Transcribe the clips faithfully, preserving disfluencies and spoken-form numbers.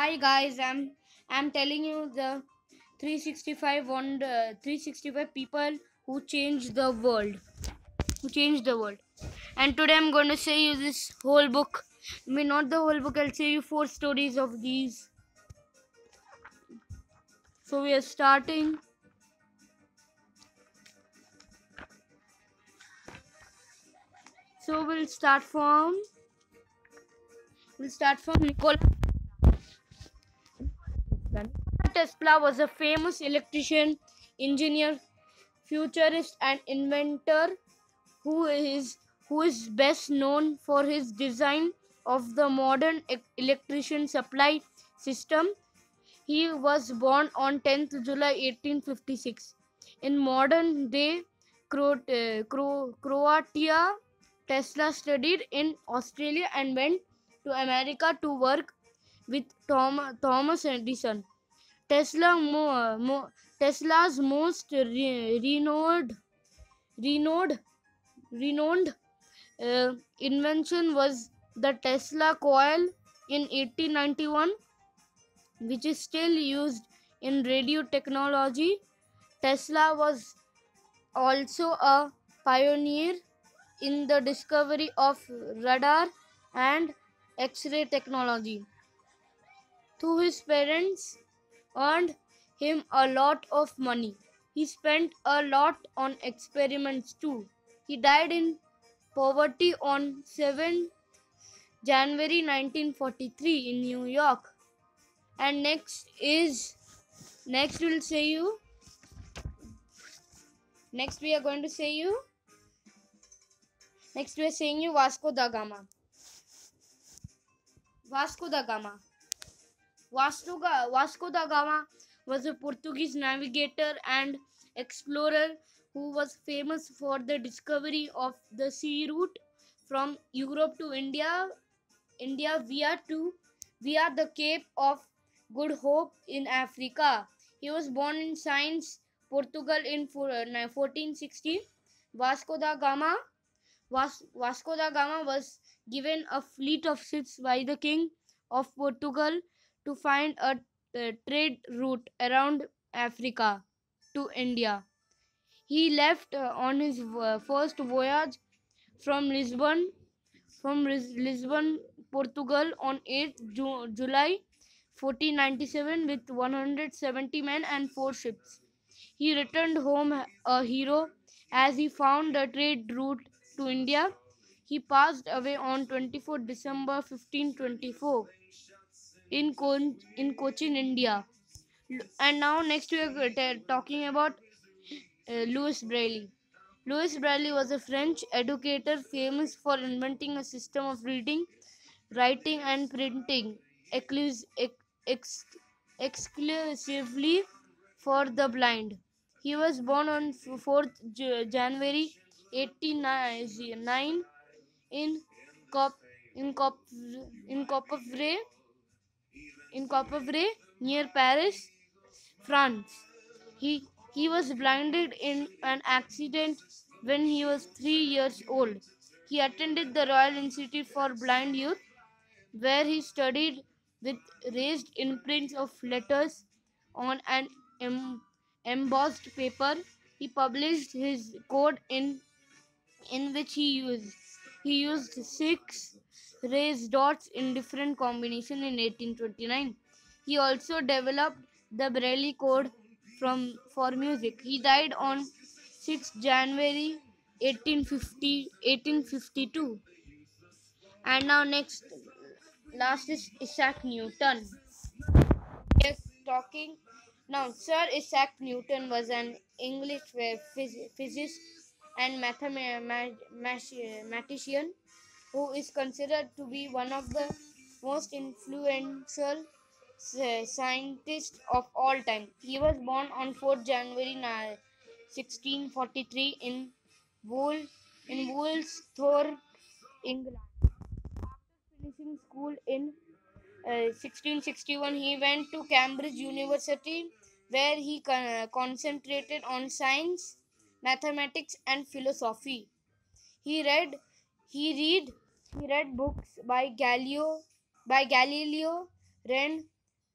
Hi guys, I'm I'm telling you the three sixty-five wonder three sixty-five people who changed the world, who changed the world. And today I'm going to say you this whole book. I mean, not the whole book. I'll say you four stories of these. So we are starting. So we'll start from we'll start from Nikola. Nikola Tesla was a famous electrician, engineer, futurist, and inventor who is who is best known for his design of the modern e- electrician supply system. He was born on tenth July eighteen fifty-six in modern day Cro- uh, Cro- Croatia. Tesla studied in Australia and went to America to work with Tom- Thomas Edison. Tesla mo- mo- Tesla's most re- renowned renowned renowned uh, invention was the Tesla coil in eighteen ninety-one, which is still used in radio technology. Tesla was also a pioneer in the discovery of radar and X-ray technology. Though his parents earned him a lot of money, he spent a lot on experiments too. He died in poverty on seventh January nineteen forty-three in New York. And next is next we'll say you next we are going to say you next we are saying you Vasco da Gama. Vasco da Gama. Vasco, Ga- Vasco da Gama was a Portuguese navigator and explorer who was famous for the discovery of the sea route from Europe to India India via to via the Cape of Good Hope in Africa. He was born in Sines, Portugal in fourteen sixty. Vasco da Gama Vas- Vasco da Gama was given a fleet of ships by the King of Portugal to find a uh, trade route around Africa to India. He left uh, on his uh, first voyage from Lisbon from Lis- Lisbon, Portugal on eighth Ju- July fourteen ninety-seven with one hundred seventy men and four ships. He returned home a hero as he found the trade route to India. He passed away on twenty-fourth December fifteen twenty-four in Con- in Cochin, India. And now next we are t- talking about uh, Louis Braille. Louis Braille was a French educator famous for inventing a system of reading, writing, and printing exclus- ex- ex- exclusively for the blind. He was born on fourth J- January eighteen ninety-nine in Cop in Cop in Coppevray in Coppevray near Paris, France. He he was blinded in an accident when he was three years old. He attended the Royal Institute for Blind Youth, where he studied with raised imprints of letters on an em- embossed paper. He published his code in in which he used he used six raised dots in different combination in eighteen twenty-nine. He also developed the Braille code from for music. He died on sixth January eighteen fifty eighteen fifty-two. And now next last is Isaac Newton. Yes, talking now. Sir Isaac Newton was an English phys- physicist and mathematician who is considered to be one of the most influential uh, scientists of all time. He was born on fourth January sixteen forty-three in Wool in Woolsthorpe, England. Finishing school in uh, sixteen sixty-one, he went to Cambridge University, where he con- concentrated on science, mathematics, and philosophy. He read he read he read books by Galileo by Galileo, Ren,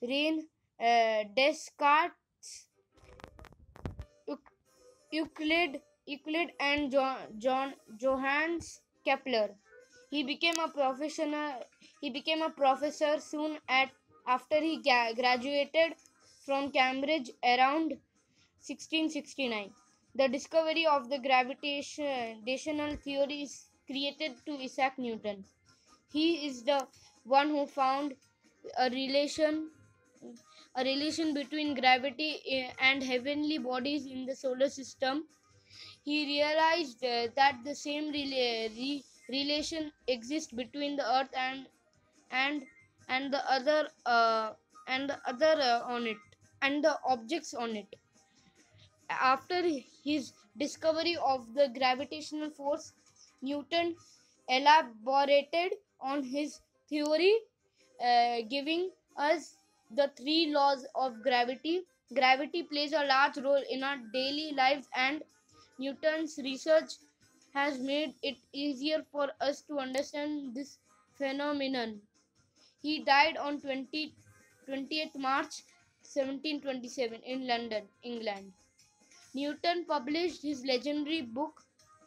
Rene uh, Descartes, Euclid, Euclid and John, John Johannes Kepler. He became a professional. He became a professor soon at after he ga- graduated from Cambridge around sixteen sixty-nine. The discovery of the gravitational theory is credited to Isaac Newton. He is the one who found a relation a relation between gravity eh, and heavenly bodies in the solar system. He realized uh, that the same rela- re- relation exists between the earth and and and the other uh, and the other uh, on it and the objects on it. After his discovery of the gravitational force, Newton elaborated on his theory, uh, giving us the three laws of gravity. Gravity plays a large role in our daily lives, and Newton's research has made it easier for us to understand this phenomenon. He died on twentieth, twentieth March seventeen twenty-seven in London, England. Newton published his legendary book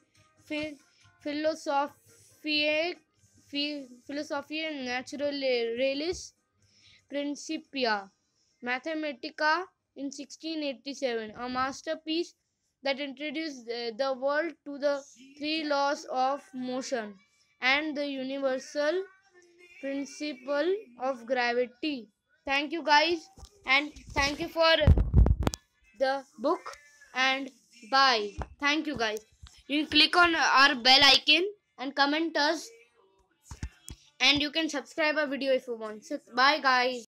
Philosophiae, Philosophiae Naturalis Principia Mathematica in sixteen eighty-seven, a masterpiece that introduced the world to the three laws of motion and the universal principle of gravity. Thank you, guys, and thank you for the book, and bye. Thank you, guys. You can click on our bell icon and comment us, and you can subscribe our video if you want. So bye, guys.